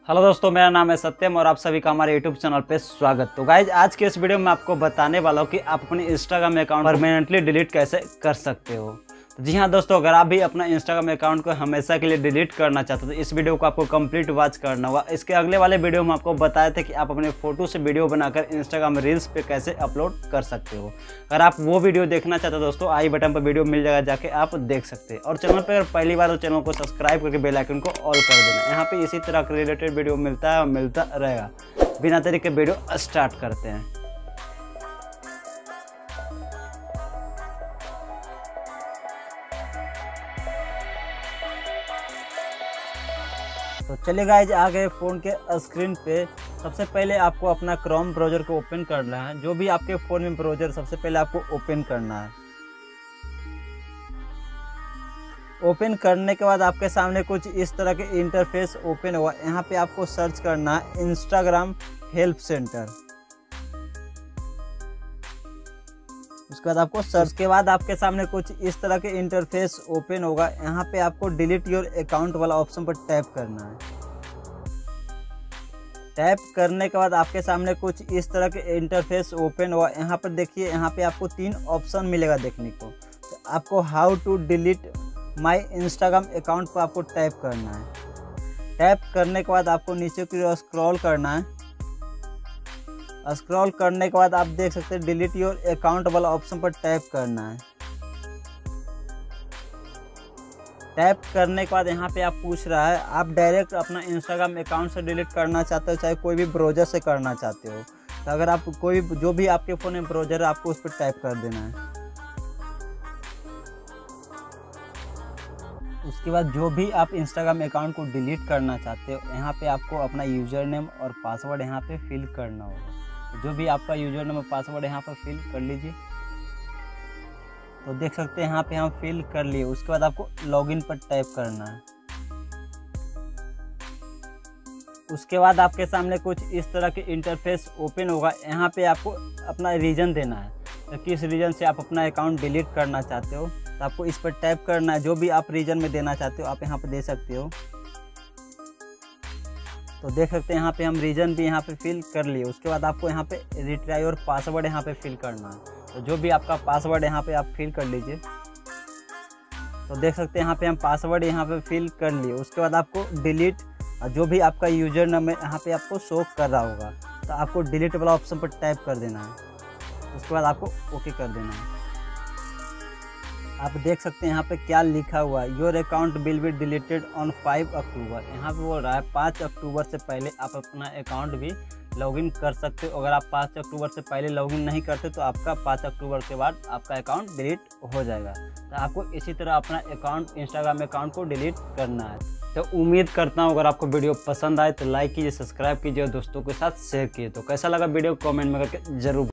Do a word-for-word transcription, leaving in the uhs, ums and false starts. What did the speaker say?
Hello दोस्तों, मेरा नाम है सत्यम और आप सभी का हमारे यूट्यूब चैनल पे स्वागत। तो गाइज आज के इस वीडियो में आपको बताने वाला हूँ कि आप अपने इंस्टाग्राम अकाउंट परमानेंटली डिलीट कैसे कर सकते हो। तो जी हाँ दोस्तों, अगर आप भी अपना इंस्टाग्राम अकाउंट को हमेशा के लिए डिलीट करना चाहते हो तो इस वीडियो को आपको कंप्लीट वॉच करना होगा। इसके अगले वाले वीडियो में आपको बताए थे कि आप अपने फोटो से वीडियो बनाकर इंस्टाग्राम रील्स पे कैसे अपलोड कर सकते हो। अगर आप वो वीडियो देखना चाहते हो दोस्तों, आई बटन पर वीडियो मिल जाएगा, जाके आप देख सकते हैं। और चैनल पर अगर पहली बार तो चैनल को सब्सक्राइब करके बेल आइकन को ऑल कर देना। यहाँ पे इसी तरह का रिलेटेड वीडियो मिलता है और मिलता रहेगा। बिना देरी के वीडियो स्टार्ट करते हैं। तो चलिए गाइज, आ गए फ़ोन के स्क्रीन पे। सबसे पहले आपको अपना क्रोम ब्राउज़र को ओपन करना है। जो भी आपके फ़ोन में ब्राउज़र सबसे पहले आपको ओपन करना है। ओपन करने के बाद आपके सामने कुछ इस तरह के इंटरफेस ओपन हुआ। यहाँ पे आपको सर्च करना है इंस्टाग्राम हेल्प सेंटर। उसके बाद आपको सर्च के बाद आपके सामने कुछ इस तरह के इंटरफेस ओपन होगा। यहाँ पे आपको डिलीट योर अकाउंट वाला ऑप्शन पर टैप करना है। टैप करने के बाद आपके सामने कुछ इस तरह के इंटरफेस ओपन हुआ। यहाँ पर देखिए, यहाँ पे आपको तीन ऑप्शन मिलेगा देखने को। तो आपको how to delete my Instagram account पर आपको टैप करना है। टैप करने के बाद आपको नीचे की ओर स्क्रॉल करना है। स्क्रॉल करने के बाद आप देख सकते हैं डिलीट योर अकाउंट वाला ऑप्शन पर टैप करना है। टैप करने के बाद यहाँ पे आप पूछ रहा है आप डायरेक्ट अपना इंस्टाग्राम अकाउंट से डिलीट करना चाहते हो, चाहे कोई भी ब्राउज़र से करना चाहते हो। तो अगर आप कोई जो भी आपके फ़ोन में ब्राउज़र है आपको उस पर टैप कर देना है। उसके बाद जो भी आप इंस्टाग्राम अकाउंट को डिलीट करना चाहते हो, यहाँ पे आपको अपना यूज़र नेम और पासवर्ड यहाँ पे फिल करना होगा। जो भी आपका यूज़र नेम और पासवर्ड यहाँ पर फिल कर लीजिए। तो देख सकते हैं यहाँ पे हम फिल कर लिए। उसके बाद आपको लॉगिन पर टैप करना है। उसके बाद आपके सामने कुछ इस तरह के इंटरफेस ओपन होगा। यहाँ पे आपको अपना रीज़न देना है, तो किस रीज़न से आप अपना अकाउंट डिलीट करना चाहते हो। तो आपको इस पर टैप करना है। जो भी आप रीज़न में देना चाहते हो आप यहाँ पर दे सकते हो। तो देख सकते हैं यहाँ पे हम रीजन भी यहाँ पे फिल कर लिए। उसके बाद आपको यहाँ पे रिट्राई और पासवर्ड यहाँ पे फिल करना है। तो जो भी आपका पासवर्ड यहाँ पे आप फिल कर लीजिए। तो देख सकते हैं यहाँ पे हम पासवर्ड यहाँ पे फिल कर लिए। उसके बाद आपको डिलीट, जो भी आपका यूजर नेम है यहाँ पे आपको शो कर रहा होगा, तो आपको डिलीट वाला ऑप्शन पर टैप कर देना है। उसके बाद आपको ओके कर देना है। आप देख सकते हैं यहाँ पे क्या लिखा हुआ है, your account will be deleted on five October. यहाँ पे बोल रहा है पाँच अक्टूबर से पहले आप अपना अकाउंट भी लॉगिन कर सकते हो। अगर आप पाँच अक्टूबर से पहले लॉगिन नहीं करते तो आपका पाँच अक्टूबर के बाद आपका अकाउंट डिलीट हो जाएगा। तो आपको इसी तरह अपना अकाउंट इंस्टाग्राम अकाउंट को डिलीट करना है। तो उम्मीद करता हूँ अगर आपको वीडियो पसंद आए तो लाइक कीजिए, सब्सक्राइब कीजिए और दोस्तों के साथ शेयर कीजिए। तो कैसा लगा वीडियो कमेंट में करके जरूर